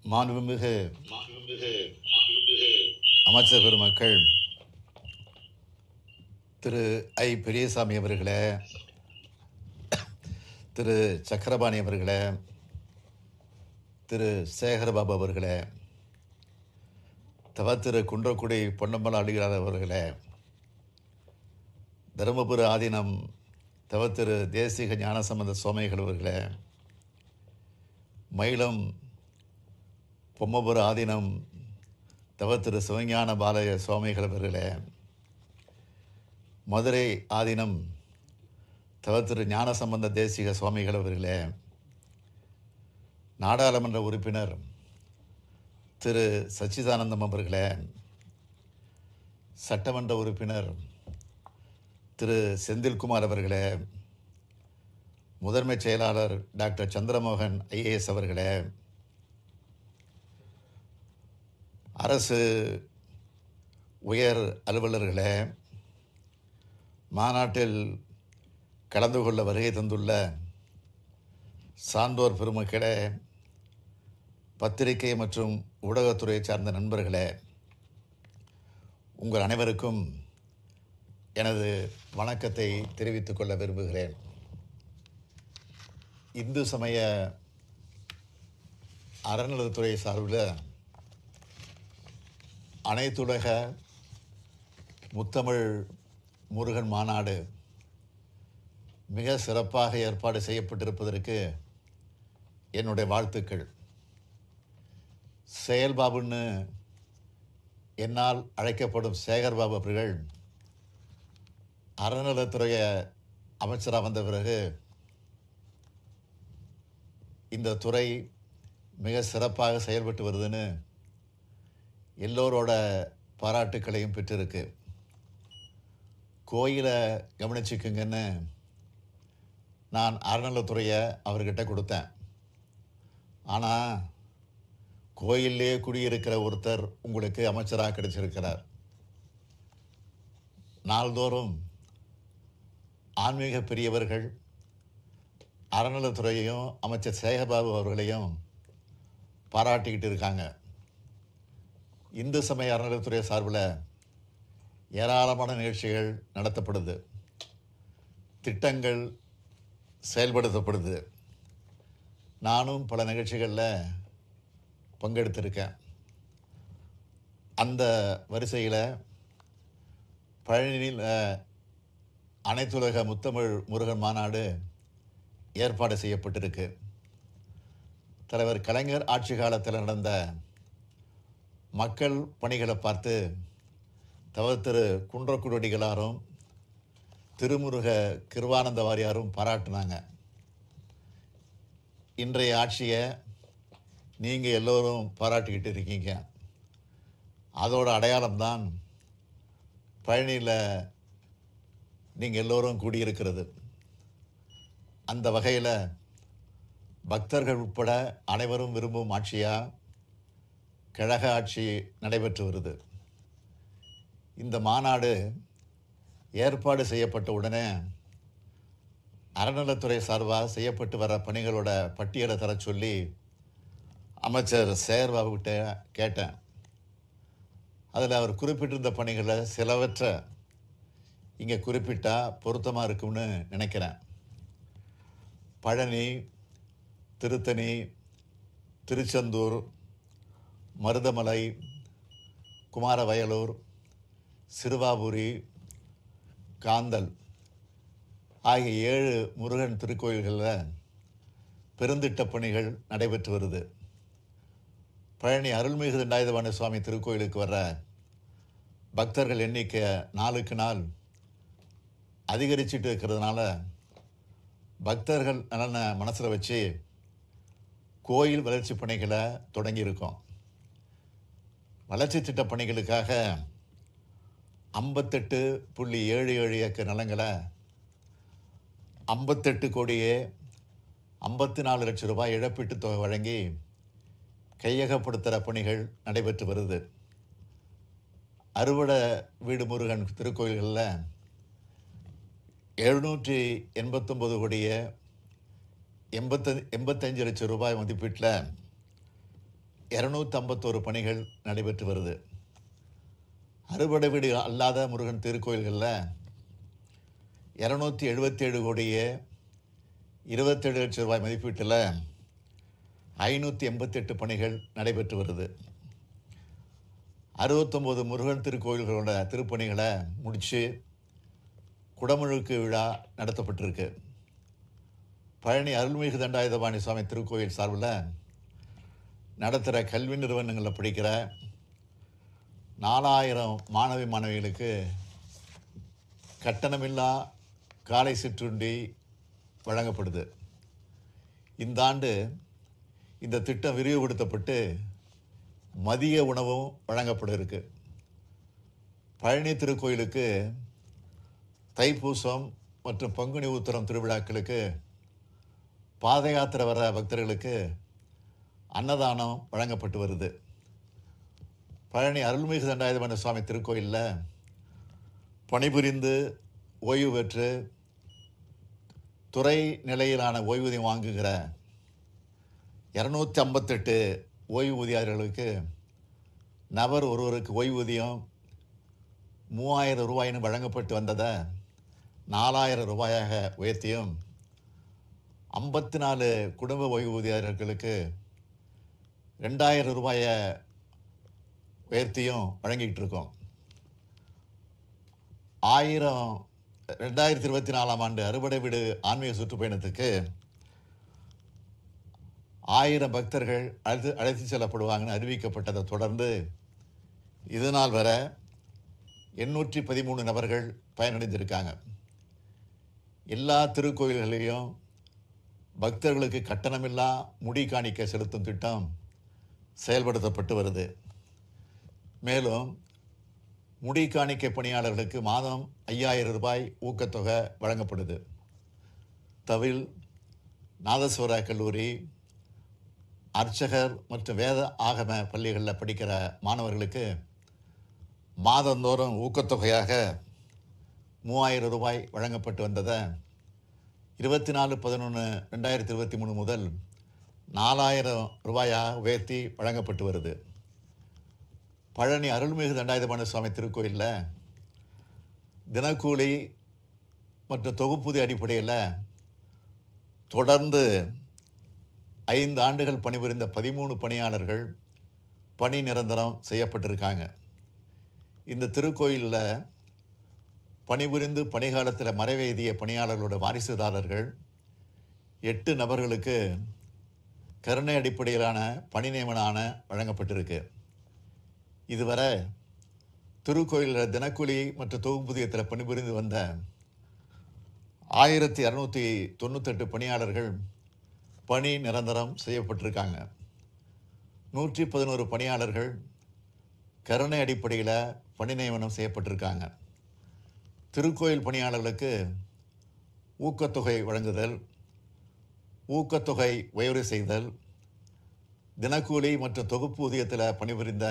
மாண்புமிகு அமைச்சர் பெருமக்கள், திரு ஐ பெரியசாமி அவர்களே, திரு சக்கரபாணி அவர்களே, திரு சேகரபாபு அவர்களே, திரு குன்றக்குடி பொன்னம்பல அடிகளார் அவர்களே, தருமபுரி ஆதீனம் திரு தேசிக ஞானசம்பந்த சுவாமிகள் அவர்களே, மயிலம் பொம்மபுர ஆதீனம் திரு சிவஞான பாலய சுவாமிகள் அவர்களே, மதுரை ஆதீனம் திரு ஞானசம்பந்த தேசிக சுவாமிகள் அவர்களே, நாடாளுமன்ற உறுப்பினர் திரு சச்சிதானந்தம் அவர்களே, சட்டமன்ற உறுப்பினர் திரு செந்தில்குமார் அவர்களே, முதன்மை செயலாளர் டாக்டர் சந்திரமோகன் ஐஏஎஸ் அவர்களே, அரசு உயர் அலுவலர்களே, மாநாட்டில் கலந்து கொள்ள வருகை தந்துள்ள சான்றோர் பெருமக்களே, பத்திரிகை மற்றும் ஊடகத்துறையை சார்ந்த நண்பர்களே, உங்கள் அனைவருக்கும் எனது வணக்கத்தை தெரிவித்துக் கொள்ள விரும்புகிறேன். இந்து சமய அறநிலையத்துறை சார்பில் அனைத்துலக முத்தமிழ் முருகன் மாநாடு மிக சிறப்பாக ஏற்பாடு செய்யப்பட்டிருப்பதற்கு என்னுடைய வாழ்த்துக்கள். செயல்பாபுன்னு என்னால் அழைக்கப்படும் சேகர்பாபு அவர்கள் அறநிலையத்துறை அமைச்சராக வந்த பிறகு இந்த துறை மிக சிறப்பாக செயல்பட்டு வருதுன்னு எல்லோரோட பாராட்டுக்களையும் பெற்றிருக்கு. கோயிலை கவனிச்சுக்குங்கன்னு நான் அறநிலையத்துறையை அவர்கிட்ட கொடுத்தேன். ஆனால் கோயிலே குடியிருக்கிற ஒருத்தர் உங்களுக்கு அமைச்சராக கிடைச்சிருக்கிறார். நாள்தோறும் ஆன்மீக பெரியவர்கள் அறநிலையத்துறையையும் அமைச்சர் சேகர்பாபு அவர்களையும் பாராட்டிக்கிட்டு இருக்காங்க. இந்து சமய அறநிலையத்துறை சார்பில் ஏராளமான நிகழ்ச்சிகள் நடத்தப்படுது, திட்டங்கள் செயல்படுத்தப்படுது. நானும் பல நிகழ்ச்சிகளில் பங்கெடுத்திருக்கேன். அந்த வரிசையில் பழனியில் அனைத்துலக முத்தமிழ் முருகன் மாநாடு ஏற்பாடு செய்யப்பட்டிருக்கு. தலைவர் கலைஞர் ஆட்சி காலத்தில் நடந்த மக்கள் பணிகளை பார்த்து திரு குன்றக்குடிகளாரும் திருமுருக கிருவானந்த வாரியாரும் பாராட்டினாங்க. இன்றைய ஆட்சியை நீங்கள் எல்லோரும் பாராட்டிக்கிட்டு இருக்கீங்க. அதோட அடையாளம்தான் பழனியில் நீங்கள் எல்லோரும் கூடியிருக்கிறது. அந்த வகையில் பக்தர்கள் உட்பட அனைவரும் விரும்பும் ஆட்சியாக கழக ஆட்சி நடைபெற்று வருது. இந்த மாநாடு ஏற்பாடு செய்யப்பட்ட உடனே அறநிலையத்துறை சார்பாக செய்யப்பட்டு வர பணிகளோட பட்டியலை தர சொல்லி அமைச்சர் சேகர்பாபுகிட்ட கேட்டேன். அதில் அவர் குறிப்பிட்டிருந்த பணிகளை சிலவற்றை இங்கே குறிப்பிட்டால் பொருத்தமாக இருக்கும்னு நினைக்கிறேன். பழனி, திருத்தணி, திருச்செந்தூர், மருதமலை, குமாரவயலூர், சிறுவாபுரி, காந்தல் ஆகிய 7 முருகன் திருக்கோயில்களில் பெருந்திட்ட பணிகள் நடைபெற்று வருது. பழனி அருள்மிகு தண்டாயுதபாணி சுவாமி திருக்கோயிலுக்கு வர்ற பக்தர்கள் எண்ணிக்கை நாளுக்கு நாள் அதிகரிச்சுட்டு இருக்கிறதுனால பக்தர்கள் நலனை மனசில் வச்சு கோயில் வளர்ச்சி பணிகளை தொடங்கியிருக்கோம். வளர்ச்சி திட்ட பணிகளுக்காக 58.77 ஏக்கர் நிலங்களை 58 கோடியே 54 லட்சம் ரூபாய் இழப்பீட்டுத் தொகை வழங்கி கையகப்படுத்துகிற பணிகள் நடைபெற்று வருது. அறுவடை வீடு முருகன் திருக்கோயில்களில் 789 கோடியே 85 லட்சம் ரூபாய் மதிப்பீட்டில் 251 பணிகள் நடைபெற்று வருது. அறுபடை வீடு அல்லாத முருகன் திருக்கோயில்களில் 277 கோடியே 27 லட்சம் ரூபாய் மதிப்பீட்டில் 588 பணிகள் நடைபெற்று வருது. 69 முருகன் திருக்கோயில்களோட திருப்பணிகளை முடித்து குடமுழுக்கு விழா நடத்தப்பட்டிருக்கு. பழனி அருள்மிகு தண்டாயுதபாணி சுவாமி திருக்கோயில் சார்பில் நடத்துகிற கல்வி நிறுவனங்களில் படிக்கிற 4000 மாணவிகளுக்கு கட்டணமில்லா காலை சிற்றுண்டி வழங்கப்படுது. இந்த ஆண்டு இந்த திட்டம் விரிவுபடுத்தப்பட்டு மதிய உணவும் வழங்கப்பட இருக்கு. பழனி திருக்கோயிலுக்கு தைப்பூசம் மற்றும் பங்குனி உத்திரம் திருவிழாக்களுக்கு பாத யாத்திரை வர பக்தர்களுக்கு அன்னதானம் வழங்கப்பட்டு வருது. பழனி அருள்மிகு தண்டாயுதபாணி சுவாமி திருக்கோயிலில் பணிபுரிந்து ஓய்வு பெற்று துறை நிலையிலான ஓய்வூதியம் வாங்குகிற 258 ஓய்வூதியர்களுக்கு நபர் ஒருவருக்கு ஓய்வூதியம் 3000 ரூபாயின்னு வழங்கப்பட்டு வந்ததை 4000 ரூபாயாக உயர்த்தியும் 54 குடும்ப ஓய்வூதியர்களுக்கு 2000 ரூபாயை உயர்த்தியும் வழங்கிட்டு இருக்கோம். 2024 ஆண்டு அறுபடை வீடு ஆன்மீக சுற்றுப்பயணத்துக்கு 1000 பக்தர்கள் அழைத்து செல்லப்படுவாங்கன்னு அறிவிக்கப்பட்டதை தொடர்ந்து இதுநாள் வர 813 நபர்கள் பயனடைந்திருக்காங்க. எல்லா திருக்கோயில்களிலையும் பக்தர்களுக்கு கட்டணமில்லா முடி காணிக்கை செலுத்தும் திட்டம் செயல்படுத்தப்பட்டு வருது. மேலும் முடி காணிக்கை பணியாளர்களுக்கு மாதம் 5000 ரூபாய் ஊக்கத்தொகை வழங்கப்படுது. தவில், நாதஸ்வர கல்லூரி, அர்ச்சகர் மற்றும் வேத ஆகம பள்ளிகளில் படிக்கிற மாணவர்களுக்கு மாதந்தோறும் ஊக்கத்தொகையாக 3000 ரூபாய் வழங்கப்பட்டு வந்ததை 24/11/2023 முதல் 4000 ரூபாயாக உயர்த்தி வழங்கப்பட்டு வருது. பழனி அருள்மிகு தண்டாயுதபாணி சுவாமி திருக்கோயிலில் தினக்கூலி மற்றும் தொகுப்பூதிய அடிப்படையில் தொடர்ந்து 5 ஆண்டுகள் பணிபுரிந்த 13 பணியாளர்கள் பணி நிரந்தரம் செய்யப்பட்டிருக்காங்க. இந்த திருக்கோயிலில் பணிபுரிந்து பணிகாலத்தில் மறைவேதிய பணியாளர்களோட வாரிசுதாரர்கள் 8 நபர்களுக்கு கருணை அடிப்படையிலான பணி நியமன வழங்கப்பட்டிருக்கு. இதுவரை திருக்கோயிலில் தினக்கூலி மற்றும் தொகுப்பூதியத்தில் பணிபுரிந்து வந்த 1298 பணியாளர்கள் பணி நிரந்தரம் செய்யப்பட்டிருக்காங்க. 111 பணியாளர்கள் கருணை அடிப்படையில் பணி நியமனம் செய்யப்பட்டிருக்காங்க. திருக்கோயில் பணியாளர்களுக்கு ஊக்கத்தொகை வழங்குதல், ஊக்கத்தொகை உயர்வு செய்தல், தினக்கூலி மற்றும் தொகுப்பூதியத்தில் பணிபுரிந்த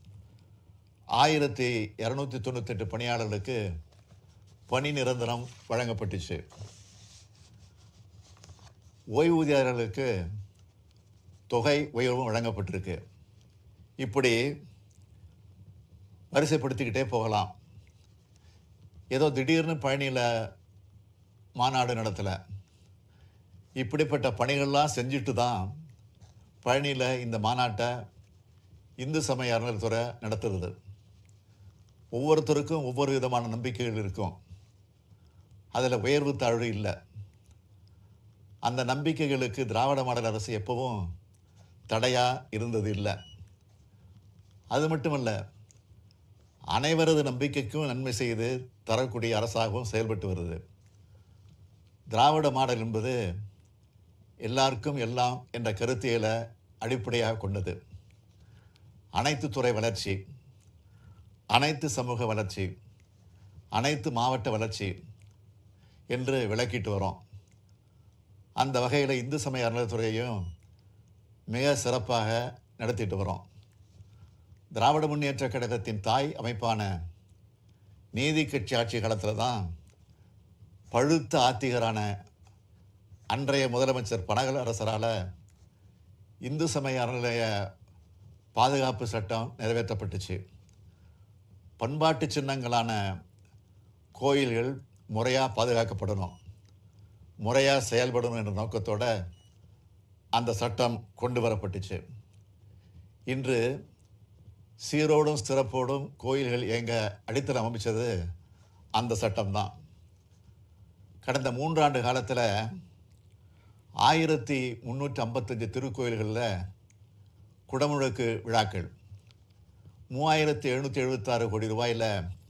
1298 பணியாளர்களுக்கு பணி நிரந்தரம் வழங்கப்பட்டுச்சு. ஓய்வூதியர்களுக்கு தொகை உயர்வும் வழங்கப்பட்டிருக்கு. இப்படி வரிசைப்படுத்திக்கிட்டே போகலாம். ஏதோ திடீர்னு பழனியில் மாநாடு நடத்தலை. இப்படிப்பட்ட பணிகள்லாம் செஞ்சுட்டு தான் பழனியில் இந்த மாநாட்டை இந்து சமய அறநிலையத்துறை நடத்துறது. ஒவ்வொருத்தருக்கும் ஒவ்வொரு விதமான நம்பிக்கைகள் இருக்கும். அதில் உயர்வு தாழ்வு இல்லை. அந்த நம்பிக்கைகளுக்கு திராவிட மாடல் அரசு எப்பவும் தடையாக இருந்தது இல்லை. அது மட்டுமல்ல, அனைவரது நம்பிக்கைக்கும் நன்மை செய்து தரக்கூடிய அரசாகவும் செயல்பட்டு வருது. திராவிட மாடல் என்பது எல்லாருக்கும் எல்லாம் என்ற கருத்தியலை அடிப்படையாக கொண்டது. அனைத்து துறை வளர்ச்சி, அனைத்து சமூக வளர்ச்சி, அனைத்து மாவட்ட வளர்ச்சி என்று விளக்கிட்டு வரோம். அந்த வகையில் இந்து சமய அறநிலையத்துறையையும் மிக சிறப்பாக நடத்திட்டு வரோம். திராவிட முன்னேற்ற கழகத்தின் தாய் அமைப்பான நீதி கட்சி ஆட்சி காலத்தில் தான் பழுத்த ஆத்திகரான அன்றைய முதலமைச்சர் பனகல் அரசரால் இந்து சமய அறநிலைய பாதுகாப்பு சட்டம் நிறைவேற்றப்பட்டுச்சு. பண்பாட்டு சின்னங்களான கோயில்கள் முறையாக பாதுகாக்கப்படணும், முறையாக செயல்படணும் என்ற நோக்கத்தோட அந்த சட்டம் கொண்டு வரப்பட்டுச்சு. இன்று சீரோடும் சிறப்போடும் கோயில்கள் இயங்க அடித்தளம் அமைச்சது அந்த சட்டம்தான். கடந்த 3 ஆண்டு காலத்தில் 1355 திருக்கோயில்களில் குடமுழுக்கு விழாக்கள், 3776 கோடி ரூபாயில்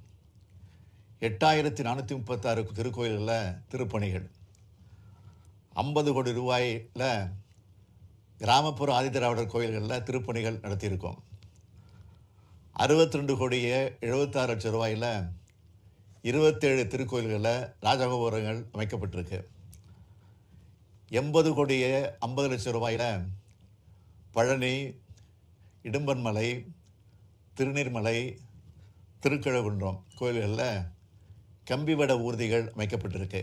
8436 திருக்கோயில்களில் திருப்பணிகள், 50 கோடி ரூபாயில் கிராமப்புற ஆதிதிராவிடர் கோயில்களில் திருப்பணிகள் நடத்தியிருக்கோம். 62 கோடியே 76 லட்சம் ரூபாயில் 27 திருக்கோயில்களில் ராஜகோபுரங்கள் அமைக்கப்பட்டிருக்கு. 80 கோடியே 50 லட்சம் ரூபாயில் பழனி, இடும்பன்மலை, திருநீர்மலை, திருக்கழுகுன்றம் கோயில்களில் கம்பிவட ஊர்திகள் அமைக்கப்பட்டிருக்கு.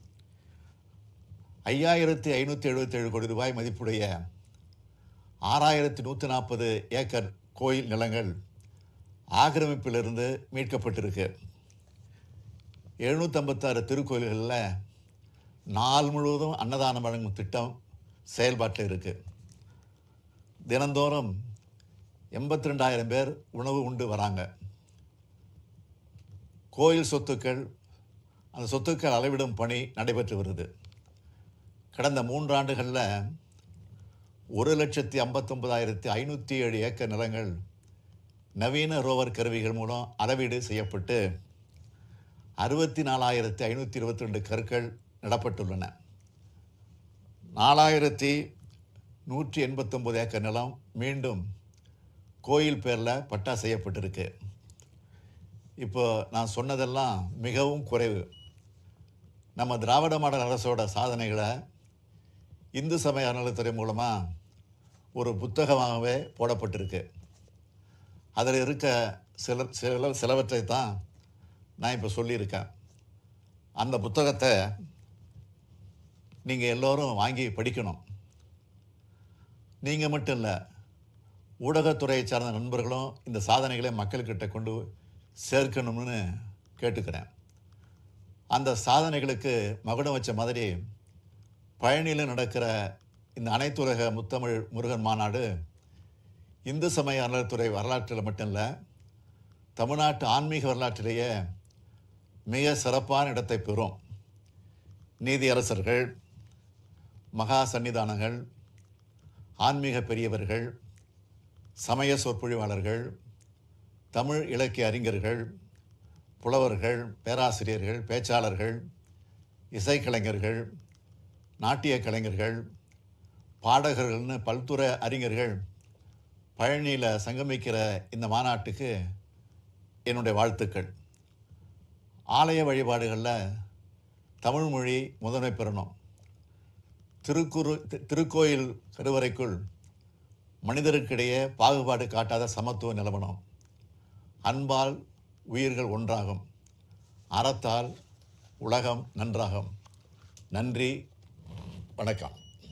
5577 கோடி ரூபாய் மதிப்புடைய 6140 ஏக்கர் கோயில் நிலங்கள் ஆக்கிரமிப்பிலிருந்து மீட்கப்பட்டிருக்கு. 756 திருக்கோயில்களில் நாள் முழுவதும் அன்னதானம் வழங்கும் திட்டம் செயல்பாட்டில் இருக்குது. தினந்தோறும் 82,000 பேர் உணவு உண்டு வராங்க. கோயில் சொத்துக்கள், அந்த சொத்துக்கள் அளவிடும் பணி நடைபெற்று வருது. கடந்த 3 ஆண்டுகளில் 1,59,507 ஏக்கர் நிலங்கள் நவீன ரோவர் கருவிகள் மூலம் அளவீடு செய்யப்பட்டு 64,522 கற்கள் நடப்பட்டுள்ளன. 4,189 ஏக்கர் நிலம் மீண்டும் கோயில் பேரில் பட்டா செய்யப்பட்டிருக்கு. இப்போ நான் சொன்னதெல்லாம் மிகவும் குறைவு. நம்ம திராவிட மாடல் அரசோட சாதனைகளை இந்து சமய அறநிலையத்துறை மூலமாக ஒரு புத்தகமாகவே போடப்பட்டிருக்கு. அதில் இருக்க சிலவற்றை தான் நான் இப்போ சொல்லியிருக்கேன். அந்த புத்தகத்தை நீங்கள் எல்லோரும் வாங்கி படிக்கணும். நீங்கள் மட்டும் இல்லை, ஊடகத்துறையை சார்ந்த நண்பர்களும் இந்த சாதனைகளை மக்கள்கிட்ட கொண்டு சேர்க்கணும்னு கேட்டுக்கிறேன். அந்த சாதனைகளுக்கு மகுடம் வச்ச மாதிரி பழனியில் நடக்கிற இந்த அனைத்துலக முத்தமிழ் முருகன் மாநாடு இந்து சமய அறநிலையத்துறை வரலாற்றில் மட்டும் இல்லை, தமிழ்நாட்டு ஆன்மீக வரலாற்றிலேயே மிக சிறப்பான இடத்தை பெறும். நீதியரசர்கள், மகா சன்னிதானங்கள், ஆன்மீக பெரியவர்கள், சமய சொற்பொழிவாளர்கள், தமிழ் இலக்கிய அறிஞர்கள், புலவர்கள், பேராசிரியர்கள், பேச்சாளர்கள், இசைக்கலைஞர்கள், நாட்டிய கலைஞர்கள், பாடகர்கள்னு பல்துறை அறிஞர்கள் பழனியில் சங்கமிக்கிற இந்த மாநாட்டுக்கு என்னுடைய வாழ்த்துக்கள். ஆலய வழிபாடுகளில் தமிழ் மொழி முதன்மை பெறணும். திருக்கோயில் கருவறைக்குள் மனிதருக்கிடையே பாகுபாடு காட்டாத சமத்துவம் நிலவணும். அன்பால் உயிர்கள் ஒன்றாகும், அறத்தால் உலகம் நன்றாகும். நன்றி, வணக்கம்.